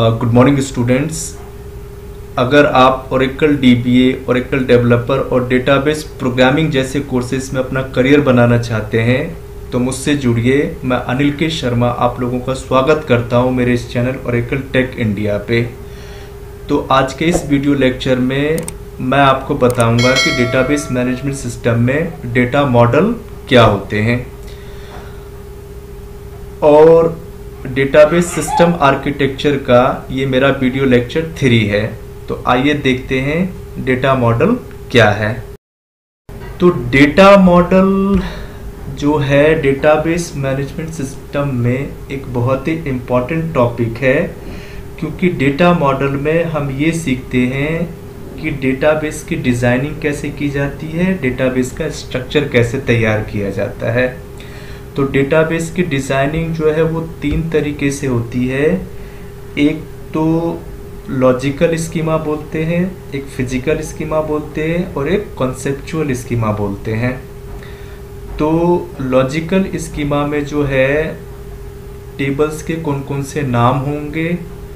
Good morning students. अगर आप Oracle DBA, Oracle developer और डेटाबेस प्रोग्रामिंग जैसे कोर्सेज में अपना करियर बनाना चाहते हैं तो मुझसे जुड़िए। मैं अनिल के शर्मा आप लोगों का स्वागत करता हूं मेरे इस चैनल ओरेकल टेक इंडिया पे। तो आज के इस वीडियो लेक्चर में मैं आपको बताऊंगा कि डेटाबेस मैनेजमेंट सिस्टम में डेटा मॉडल क्या होते हैं और डेटाबेस सिस्टम आर्किटेक्चर का ये मेरा वीडियो लेक्चर 3 है। तो आइए देखते हैं डेटा मॉडल क्या है। तो डेटा मॉडल जो है डेटाबेस मैनेजमेंट सिस्टम में एक बहुत ही इम्पॉर्टेंट टॉपिक है, क्योंकि डेटा मॉडल में हम ये सीखते हैं कि डेटाबेस की डिज़ाइनिंग कैसे की जाती है, डेटाबेस का स्ट्रक्चर कैसे तैयार किया जाता है। तो डेटाबेस की डिज़ाइनिंग जो है वो 3 तरीके से होती है। एक तो लॉजिकल स्कीमा बोलते हैं, एक फिजिकल स्कीमा बोलते हैं और एक कॉन्सेप्चुअल स्कीमा बोलते हैं। तो लॉजिकल स्कीमा में जो है टेबल्स के कौन कौन से नाम होंगे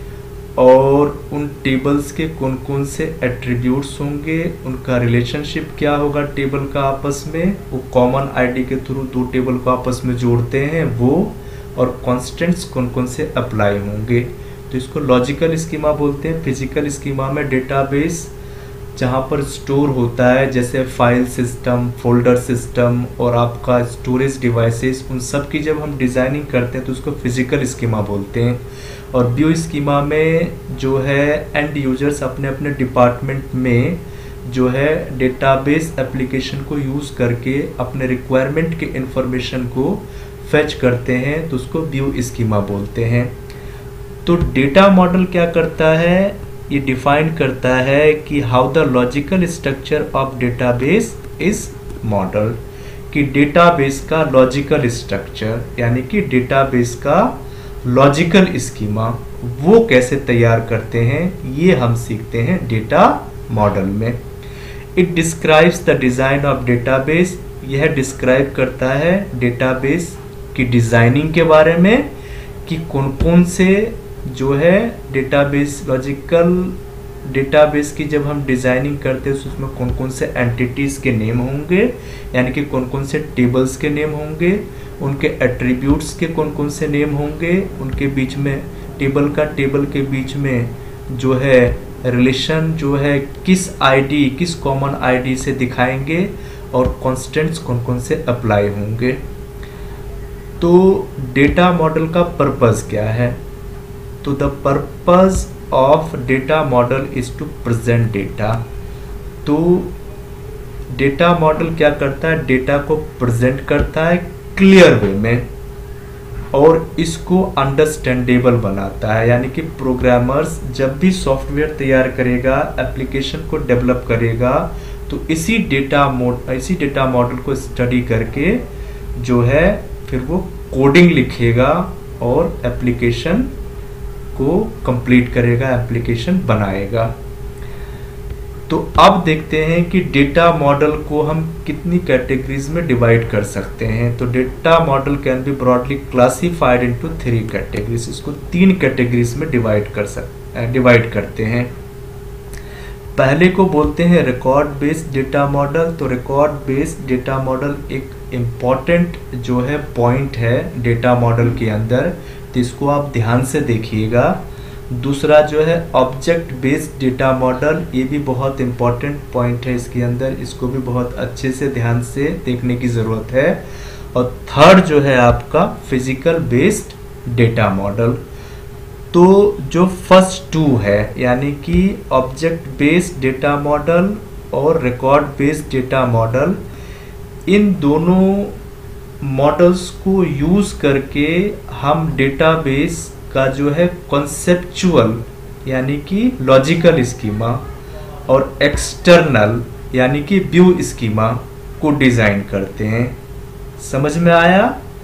और उन टेबल्स के कौन कौन से एट्रीब्यूट्स होंगे, उनका रिलेशनशिप क्या होगा टेबल का आपस में, वो कॉमन आईडी के थ्रू 2 टेबल को आपस में जोड़ते हैं वो, और कॉन्स्टेंट्स कौन कौन से अप्लाई होंगे। तो इसको लॉजिकल स्कीमा बोलते हैं। फिजिकल स्कीमा में डेटाबेस जहाँ पर स्टोर होता है, जैसे फाइल सिस्टम, फोल्डर सिस्टम और आपका स्टोरेज डिवाइसेस, उन सब की जब हम डिज़ाइनिंग करते हैं तो उसको फिजिकल स्कीमा बोलते हैं। और व्यू स्कीमा में जो है एंड यूजर्स अपने अपने डिपार्टमेंट में जो है डेटाबेस एप्लीकेशन को यूज़ करके अपने रिक्वायरमेंट के इंफॉर्मेशन को फेच करते हैं, तो उसको व्यू स्कीमा बोलते हैं। तो डेटा मॉडल क्या करता है, ये डिफाइन करता है कि how the logical structure of database is model, कि डेटाबेस का लॉजिकल स्ट्रक्चर यानी कि डेटाबेस का लॉजिकल स्कीमा वो कैसे तैयार करते हैं, ये हम सीखते हैं डेटा मॉडल में। It describes the design of database, यह डिस्क्राइब करता है डेटाबेस की डिज़ाइनिंग के बारे में कि कौन कौन से जो है डेटाबेस, लॉजिकल डेटाबेस की जब हम डिज़ाइनिंग करते हैं तो उसमें कौन कौन से एंटिटीज़ के नेम होंगे, यानी कि कौन कौन से टेबल्स के नेम होंगे, उनके एट्रीब्यूट्स के कौन कौन से नेम होंगे, उनके बीच में टेबल के बीच में जो है रिलेशन जो है किस आईडी, किस कॉमन आईडी से दिखाएंगे, और कॉन्स्टेंट्स कौन कौन से अप्लाई होंगे। तो डेटा मॉडल का पर्पस क्या है, तो the purpose of data model is to present data. तो डेटा मॉडल क्या करता है, डेटा को प्रेजेंट करता है क्लियर वे में और इसको अंडरस्टैंडेबल बनाता है। यानी कि प्रोग्रामर्स जब भी सॉफ्टवेयर तैयार करेगा, एप्लीकेशन को डेवलप करेगा, तो इसी डेटा मॉडल को स्टडी करके जो है फिर वो कोडिंग लिखेगा और एप्लीकेशन को कंप्लीट करेगा, एप्लीकेशन बनाएगा। तो अब देखते हैं कि डेटा मॉडल को हम कितनी कैटेगरीज में डिवाइड कर सकते हैं। तो data model can be broadly classified into 3 categories. इसको 3 कैटेगरीज में डिवाइड करते हैं। पहले को बोलते हैं रिकॉर्ड बेस्ड डेटा मॉडल। तो रिकॉर्ड बेस्ड डेटा मॉडल एक इम्पॉर्टेंट जो है पॉइंट है डेटा मॉडल के अंदर, तो इसको आप ध्यान से देखिएगा। दूसरा जो है ऑब्जेक्ट बेस्ड डेटा मॉडल, ये भी बहुत इम्पॉर्टेंट पॉइंट है इसके अंदर, इसको भी बहुत अच्छे से ध्यान से देखने की ज़रूरत है। और थर्ड जो है आपका फिजिकल बेस्ड डेटा मॉडल। तो जो फर्स्ट 2 है यानी कि ऑब्जेक्ट बेस्ड डेटा मॉडल और रिकॉर्ड बेस्ड डेटा मॉडल, इन दोनों मॉडल्स को यूज़ करके हम डेटाबेस का जो है कॉन्सेप्चुअल यानी कि लॉजिकल स्कीमा और एक्सटर्नल यानी कि व्यू स्कीमा को डिज़ाइन करते हैं। समझ में आया?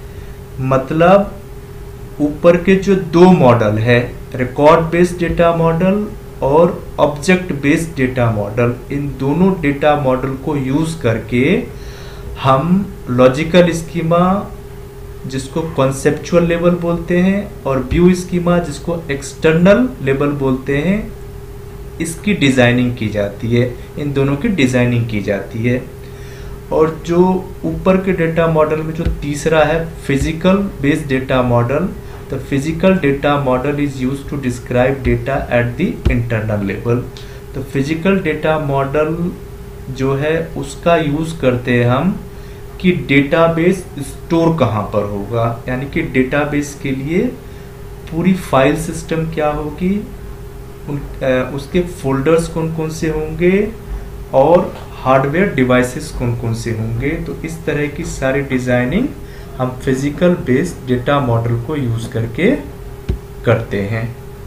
मतलब ऊपर के जो 2 मॉडल है, रिकॉर्ड बेस्ड डेटा मॉडल और ऑब्जेक्ट बेस्ड डेटा मॉडल, इन दोनों डेटा मॉडल को यूज़ करके हम लॉजिकल स्कीमा जिसको कॉन्सेप्चुअल लेवल बोलते हैं, और व्यू स्कीमा जिसको एक्सटर्नल लेवल बोलते हैं, इसकी डिज़ाइनिंग की जाती है। इन दोनों की डिज़ाइनिंग की जाती है। और जो ऊपर के डेटा मॉडल में जो तीसरा है physical based data model, the physical data model is used to describe data at the internal level. तो फिजिकल डेटा मॉडल जो है उसका यूज़ करते हैं हम कि डेटाबेस स्टोर कहाँ पर होगा, यानी कि डेटाबेस के लिए पूरी फाइल सिस्टम क्या होगी, उसके फोल्डर्स कौन कौन से होंगे और हार्डवेयर डिवाइसेस कौन कौन से होंगे। तो इस तरह की सारी डिज़ाइनिंग हम फिजिकल बेस्ड डेटा मॉडल को यूज़ करके करते हैं।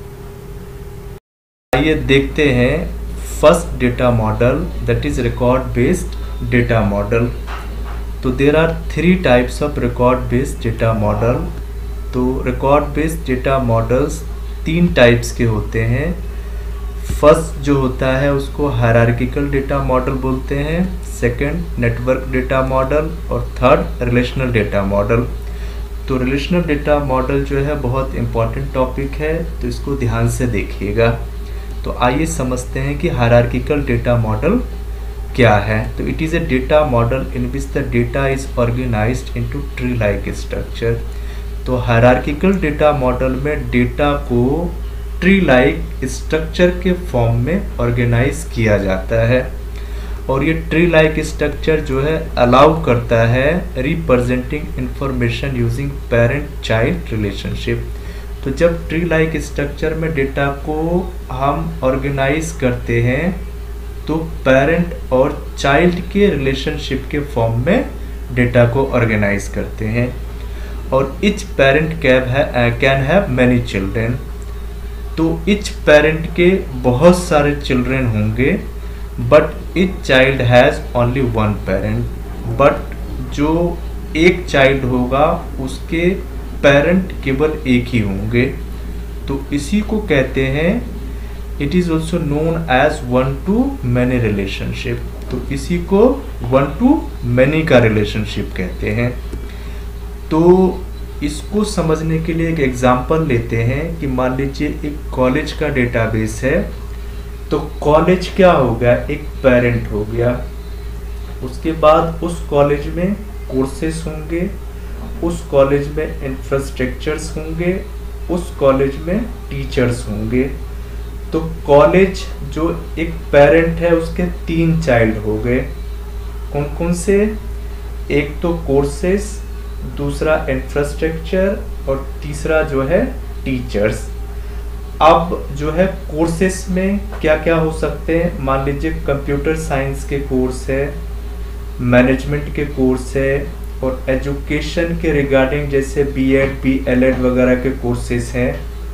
आइए देखते हैं first data model, that is record based data model. तो there are 3 types of record based data model. तो record based data models 3 types के होते हैं। फर्स्ट जो होता है उसको हायरार्किकल डेटा मॉडल बोलते हैं, सेकंड नेटवर्क डेटा मॉडल, और थर्ड रिलेशनल डेटा मॉडल। तो रिलेशनल डेटा मॉडल जो है बहुत इंपॉर्टेंट टॉपिक है, तो इसको ध्यान से देखिएगा। तो आइए समझते हैं कि हायरार्किकल डेटा मॉडल क्या है। तो it is a data model in which the data is organized into tree like structure. तो हायरार्किकल डेटा मॉडल में डेटा को ट्री लाइक स्ट्रक्चर के फॉर्म में ऑर्गेनाइज किया जाता है, और ये ट्री लाइक स्ट्रक्चर जो है अलाउ करता है representing information using parent child relationship. तो जब ट्री लाइक स्ट्रक्चर में डेटा को हम ऑर्गेनाइज करते हैं तो पेरेंट और चाइल्ड के रिलेशनशिप के फॉर्म में डेटा को ऑर्गेनाइज करते हैं। और each parent can have many children. तो इच पेरेंट के बहुत सारे चिल्ड्रेन होंगे, but each child has only one parent. But जो एक चाइल्ड होगा उसके पेरेंट केवल एक ही होंगे। तो इसी को कहते हैं, it is also known as one to many relationship. तो इसी को वन टू मैनी का रिलेशनशिप कहते हैं। तो इसको समझने के लिए एक एग्जांपल लेते हैं कि मान लीजिए एक कॉलेज का डेटाबेस है। तो कॉलेज क्या हो गया, एक पेरेंट हो गया। उसके बाद उस कॉलेज में कोर्सेस होंगे, उस कॉलेज में इंफ्रास्ट्रक्चर्स होंगे, उस कॉलेज में टीचर्स होंगे। तो कॉलेज जो एक पेरेंट है उसके 3 चाइल्ड हो गए। कौन कौन से, एक तो कोर्सेस, दूसरा इंफ्रास्ट्रक्चर, और तीसरा जो है टीचर्स। अब जो है कोर्सेस में क्या क्या हो सकते हैं, मान लीजिए कंप्यूटर साइंस के कोर्स है, मैनेजमेंट के कोर्स है, और एजुकेशन के रिगार्डिंग जैसे बीएड बीएलएड वगैरह के कोर्सेस हैं।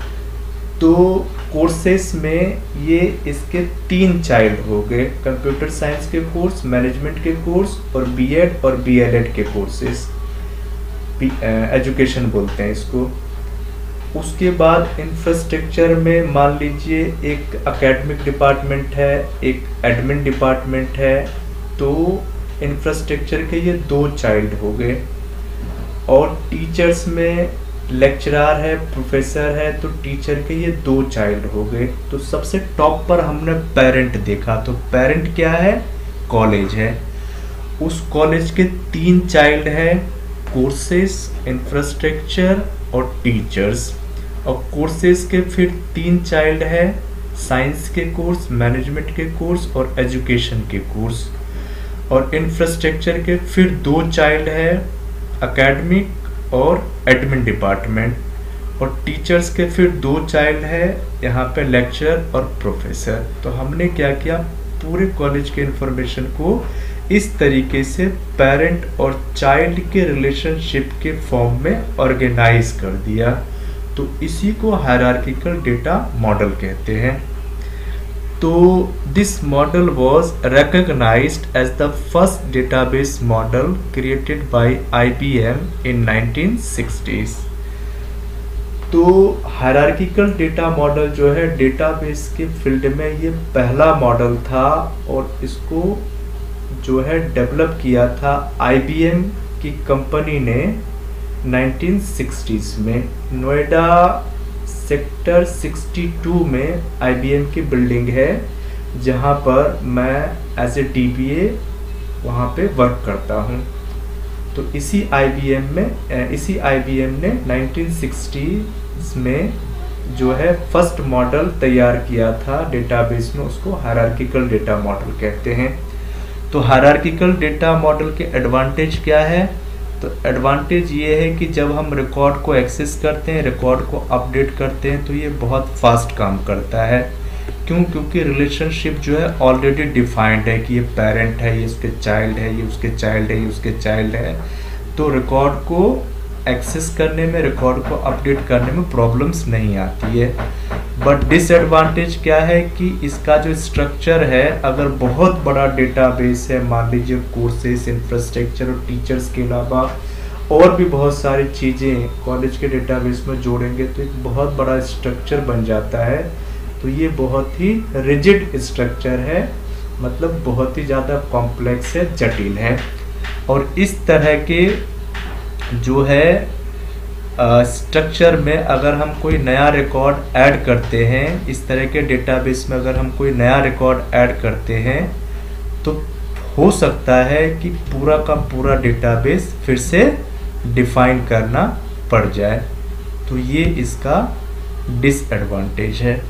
तो कोर्सेस में ये इसके 3 चाइल्ड हो गए, कंप्यूटर साइंस के कोर्स, मैनेजमेंट के कोर्स, और बीएड और बीएलएड के कोर्सेस, एजुकेशन बोलते हैं इसको। उसके बाद इंफ्रास्ट्रक्चर में मान लीजिए एक एकेडमिक डिपार्टमेंट है, एक एडमिन डिपार्टमेंट है। तो इंफ्रास्ट्रक्चर के ये 2 चाइल्ड हो गए। और टीचर्स में लेक्चरर है, प्रोफेसर है, तो टीचर के ये 2 चाइल्ड हो गए। तो सबसे टॉप पर हमने पेरेंट देखा। तो पेरेंट क्या है, कॉलेज है। उस कॉलेज के 3 चाइल्ड है, कोर्सेस, इंफ्रास्ट्रक्चर और टीचर्स। और कोर्सेस के फिर 3 चाइल्ड है, साइंस के कोर्स, मैनेजमेंट के कोर्स और एजुकेशन के कोर्स। और इंफ्रास्ट्रक्चर के फिर 2 चाइल्ड है, एकेडमिक और एडमिन डिपार्टमेंट। और टीचर्स के फिर 2 चाइल्ड है, यहाँ पे लेक्चरर और प्रोफेसर। तो हमने क्या किया, पूरे कॉलेज के इंफॉर्मेशन को इस तरीके से पेरेंट और चाइल्ड के रिलेशनशिप के फॉर्म में ऑर्गेनाइज कर दिया। तो इसी को हायरार्किकल डेटा मॉडल कहते हैं। तो this model was recognized as the first database model created by IBM in 1960s। तो हायरार्किकल डेटा मॉडल जो है डेटाबेस के फील्ड में ये पहला मॉडल था, और इसको जो है डेवलप किया था IBM की कंपनी ने 1960s में नोएडा सेक्टर 62 में IBM की बिल्डिंग है, जहां पर मैं एज ए DBA वहाँ पे वर्क करता हूँ। तो इसी IBM ने 1960s में जो है फर्स्ट मॉडल तैयार किया था डेटाबेस में, उसको हायरार्किकल डेटा मॉडल कहते हैं। तो हायरार्किकल डेटा मॉडल के एडवांटेज क्या है? तो एडवांटेज ये है कि जब हम रिकॉर्ड को एक्सेस करते हैं, रिकॉर्ड को अपडेट करते हैं, तो ये बहुत फास्ट काम करता है। क्यों? क्योंकि रिलेशनशिप जो है ऑलरेडी डिफाइंड है कि ये पेरेंट है, ये उसके चाइल्ड है, ये उसके चाइल्ड है, ये उसके चाइल्ड है। तो रिकॉर्ड को एक्सेस करने में, रिकॉर्ड को अपडेट करने में प्रॉब्लम्स नहीं आती है। बट डिसएडवांटेज क्या है कि इसका जो स्ट्रक्चर है, अगर बहुत बड़ा डेटाबेस है, मान लीजिए कोर्सेज, इंफ्रास्ट्रक्चर और टीचर्स के अलावा और भी बहुत सारी चीज़ें कॉलेज के डेटाबेस में जोड़ेंगे तो एक बहुत बड़ा स्ट्रक्चर बन जाता है। तो ये बहुत ही रिजिड स्ट्रक्चर है, मतलब बहुत ही ज़्यादा कॉम्प्लेक्स है, जटिल है। और इस तरह के जो है स्ट्रक्चर में अगर हम कोई नया रिकॉर्ड ऐड करते हैं, इस तरह के डेटाबेस में अगर हम कोई नया रिकॉर्ड ऐड करते हैं, तो हो सकता है कि पूरा का पूरा डेटाबेस फिर से डिफाइन करना पड़ जाए। तो ये इसका डिसएडवांटेज है।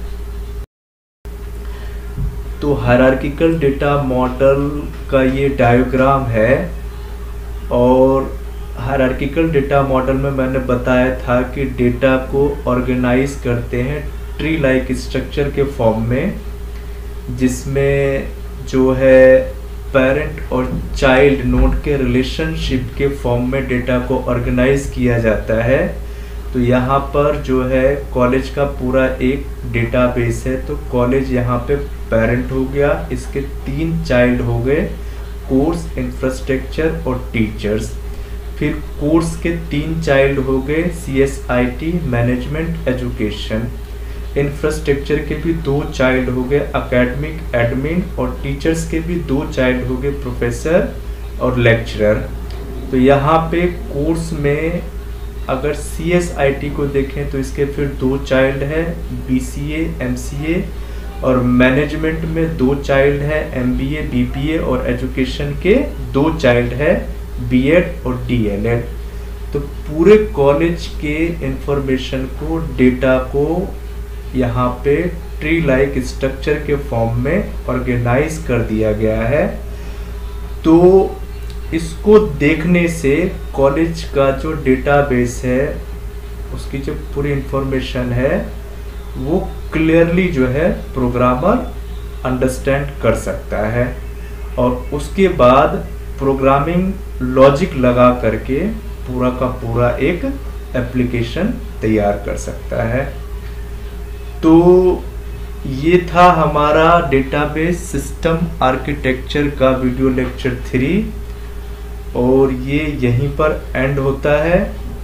तो हायरार्किकल डेटा मॉडल का ये डायग्राम है, और हायरार्किकल डेटा मॉडल में मैंने बताया था कि डेटा को ऑर्गेनाइज करते हैं ट्री लाइक स्ट्रक्चर के फॉर्म में, जिसमें जो है पेरेंट और चाइल्ड नोड के रिलेशनशिप के फॉर्म में डेटा को ऑर्गेनाइज किया जाता है। तो यहाँ पर जो है कॉलेज का पूरा एक डेटाबेस है। तो कॉलेज यहाँ पे पेरेंट हो गया, इसके 3 चाइल्ड हो गए, कोर्स, इंफ्रास्ट्रक्चर और टीचर्स। फिर कोर्स के 3 चाइल्ड हो गए, CSIT, मैनेजमेंट, एजुकेशन। इंफ्रास्ट्रक्चर के भी 2 चाइल्ड हो गए, एकेडमिक, एडमिन। और टीचर्स के भी 2 चाइल्ड हो गए, प्रोफेसर और लेक्चरर। तो यहाँ पे कोर्स में अगर CSIT को देखें तो इसके फिर 2 चाइल्ड है, BCA, MCA। और मैनेजमेंट में 2 चाइल्ड है, MBA, BBA। और एजुकेशन के 2 चाइल्ड है, B.Ed और DLED। तो पूरे कॉलेज के इंफॉर्मेशन को, डेटा को यहाँ पे ट्री लाइक स्ट्रक्चर के फॉर्म में ऑर्गेनाइज कर दिया गया है। तो इसको देखने से कॉलेज का जो डेटाबेस है, उसकी जो पूरी इंफॉर्मेशन है, वो क्लियरली जो है प्रोग्रामर अंडरस्टैंड कर सकता है, और उसके बाद प्रोग्रामिंग लॉजिक लगा करके पूरा का पूरा एक एप्लीकेशन तैयार कर सकता है। तो ये था हमारा डेटाबेस सिस्टम आर्किटेक्चर का वीडियो लेक्चर 3, और ये यहीं पर एंड होता है।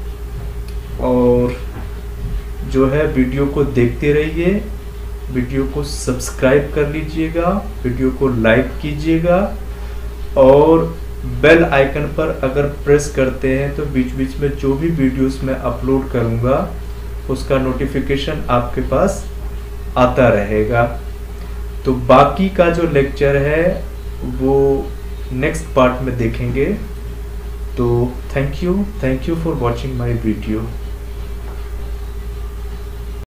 और जो है वीडियो को देखते रहिए, वीडियो को सब्सक्राइब कर लीजिएगा, वीडियो को लाइक कीजिएगा, और बेल आइकन पर अगर प्रेस करते हैं तो बीच बीच में जो भी वीडियोस मैं अपलोड करूंगा उसका नोटिफिकेशन आपके पास आता रहेगा। तो बाकी का जो लेक्चर है वो नेक्स्ट पार्ट में देखेंगे। तो thank you for watching my video.